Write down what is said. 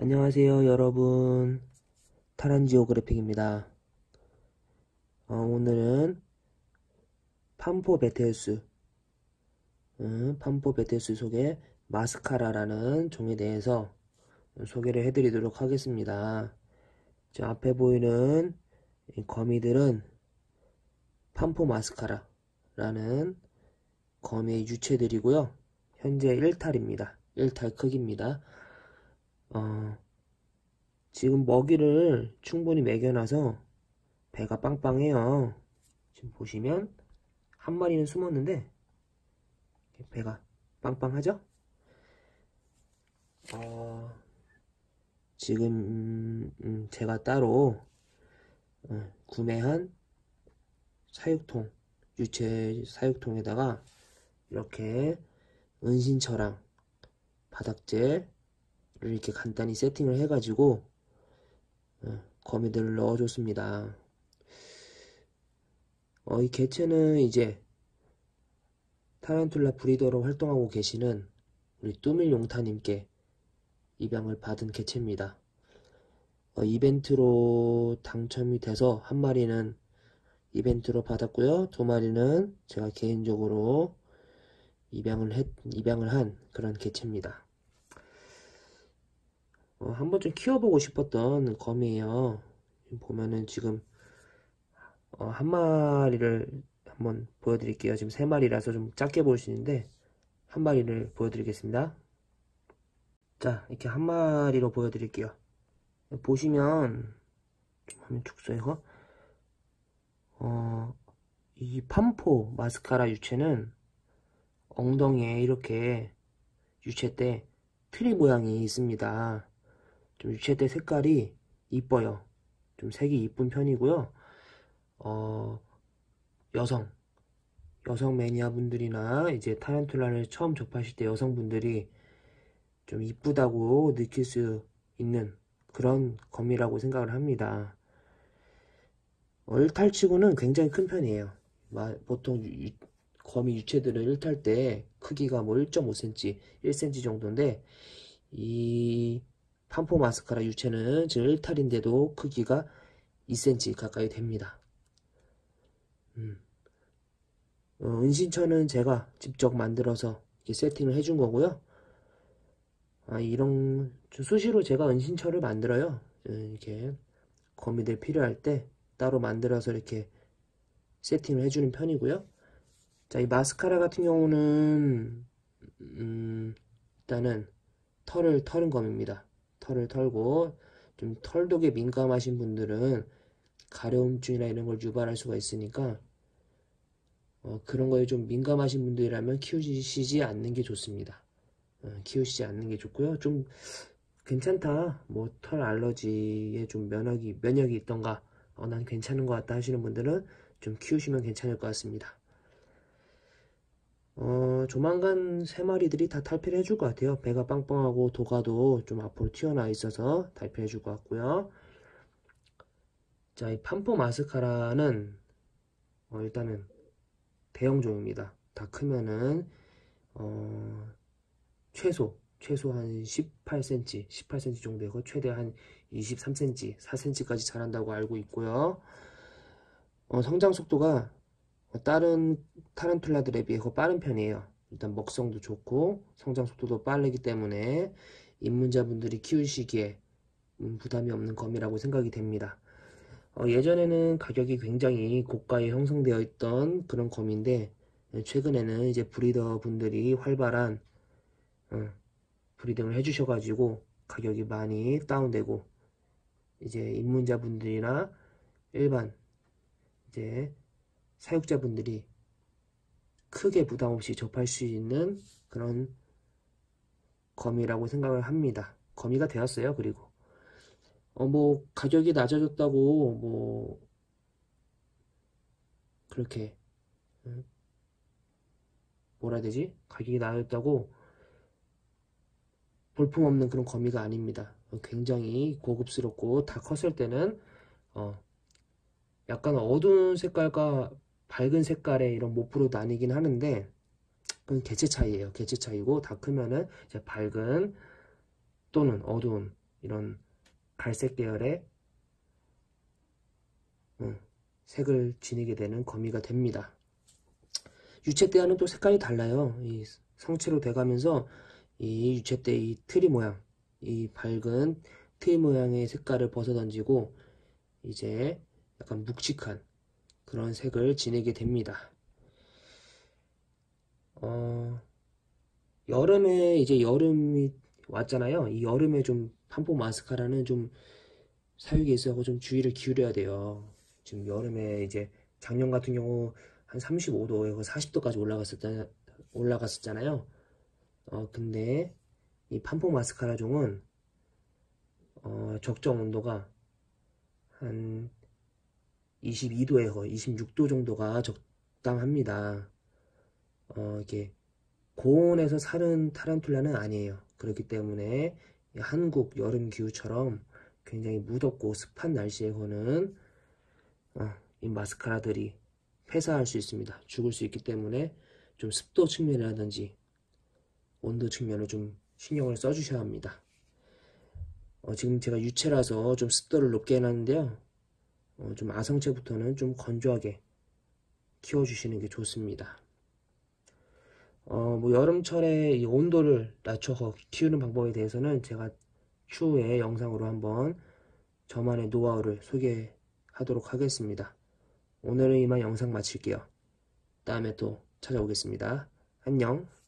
안녕하세요 여러분, 타란지오그래픽입니다. 오늘은 팜포베테우스 속의 마스카라라는 종에 대해서 소개를 해드리도록 하겠습니다. 저 앞에 보이는 이 거미들은 팜포 마스카라라는 거미의 유체들이고요. 현재 1탈입니다. 1탈 크기입니다. 지금 먹이를 충분히 먹여놔서 배가 빵빵해요. 지금 보시면 한 마리는 숨었는데 배가 빵빵하죠? 지금 제가 따로 구매한 사육통, 유체 사육통에다가 이렇게 은신처랑 바닥젤을 이렇게 간단히 세팅을 해가지고 거미들을 넣어줬습니다. 이 개체는 이제 타란툴라 브리더로 활동하고 계시는 우리 뚜밀용타님께 입양을 받은 개체입니다. 이벤트로 당첨이 돼서 한 마리는 이벤트로 받았고요. 두 마리는 제가 개인적으로 입양을 한 그런 개체입니다. 한번 좀 키워보고 싶었던 거미예요. 보면은 지금 한 마리를 한번 보여드릴게요. 지금 세 마리라서 좀 작게 보이시는데 한 마리를 보여드리겠습니다. 자, 이렇게 한 마리로 보여드릴게요. 보시면 좀 화면 축소해서 이 팜포 마스카라 유체는 엉덩이에 이렇게 유체대 트리 모양이 있습니다. 좀 유체대 색깔이 이뻐요. 좀 색이 이쁜 편이고요. 여성 매니아 분들이나 이제 타란툴라를 처음 접하실 때 여성분들이 좀 이쁘다고 느낄 수 있는 그런 거미라고 생각을 합니다. 1탈치고는 굉장히 큰 편이에요. 보통 거미 유체들은 1탈 때 크기가 뭐 1.5cm, 1cm 정도인데 이 팜포 마스카라 유체는 지금 1탈인데도 크기가 2cm 가까이 됩니다. 은신처는 제가 직접 만들어서 이렇게 세팅을 해준 거고요. 이런 수시로 제가 은신처를 만들어요. 이렇게 거미들 필요할 때 따로 만들어서 이렇게 세팅을 해주는 편이고요. 자, 이 마스카라 같은 경우는 일단은 털을 털은 거미입니다. 털을 털고 좀 털독에 민감하신 분들은 가려움증이나 이런 걸 유발할 수가 있으니까 그런 거에 좀 민감하신 분들이라면 키우시지 않는 게 좋습니다. 키우시지 않는 게 좋고요. 좀 괜찮다, 뭐 털 알러지에 좀 면역이 있던가, 난 괜찮은 것 같다 하시는 분들은 좀 키우시면 괜찮을 것 같습니다. 조만간 세 마리들이 다 탈피를 해줄 것 같아요. 배가 빵빵하고 도가도 좀 앞으로 튀어나와 있어서 탈피해 줄 것 같고요. 자, 이 팜포 마스카라는 일단은 대형종입니다. 다 크면은 최소 한 18cm 정도고 최대 한 23cm, 4cm까지 자란다고 알고 있고요. 성장 속도가 다른 타란툴라들에 비해 빠른 편이에요. 일단 먹성도 좋고 성장 속도도 빠르기 때문에 입문자분들이 키우시기에 부담이 없는 거미라고 생각이 됩니다. 예전에는 가격이 굉장히 고가에 형성되어 있던 그런 거미인데 최근에는 이제 브리더 분들이 활발한 브리딩을 해주셔가지고 가격이 많이 다운되고 이제 입문자분들이나 일반 이제 사육자분들이 크게 부담 없이 접할 수 있는 그런 거미라고 생각을 합니다. 거미가 되었어요. 그리고 뭐 가격이 낮아졌다고 뭐 그렇게 뭐라 해야 되지? 가격이 낮아졌다고 볼품없는 그런 거미가 아닙니다. 굉장히 고급스럽고 다 컸을 때는 약간 어두운 색깔과 밝은 색깔의 이런 모프로 나뉘긴 하는데 그건 개체 차이예요. 개체 차이고 다 크면은 이제 밝은 또는 어두운 이런 갈색 계열의 색을 지니게 되는 거미가 됩니다. 유채 때와는 또 색깔이 달라요. 이 성체로 돼가면서 이 유채 때 이 트리 모양, 이 밝은 트리 모양의 색깔을 벗어던지고 이제 약간 묵직한 그런 색을 지니게 됩니다. 여름에 이제 여름이 왔잖아요. 이 여름에 좀 판포 마스카라는 좀 사육에 있어서 좀 주의를 기울여야 돼요. 지금 여름에 이제 작년 같은 경우 한 35도에서 40도까지 올라갔었잖아요. 근데 이 판포 마스카라 종은 적정 온도가 한 22도에서 26도 정도가 적당합니다. 이게 고온에서 사는 타란툴라는 아니에요. 그렇기 때문에 한국 여름 기후처럼 굉장히 무덥고 습한 날씨에서는 이 마스카라들이 폐사할 수 있습니다. 죽을 수 있기 때문에 좀 습도 측면이라든지 온도 측면을 좀 신경을 써주셔야 합니다. 지금 제가 유채라서 좀 습도를 높게 해놨는데요. 좀 아성채부터는 좀 건조하게 키워주시는 게 좋습니다. 뭐 여름철에 이 온도를 낮춰서 키우는 방법에 대해서는 제가 추후에 영상으로 한번 저만의 노하우를 소개하도록 하겠습니다. 오늘은 이만 영상 마칠게요. 다음에 또 찾아오겠습니다. 안녕.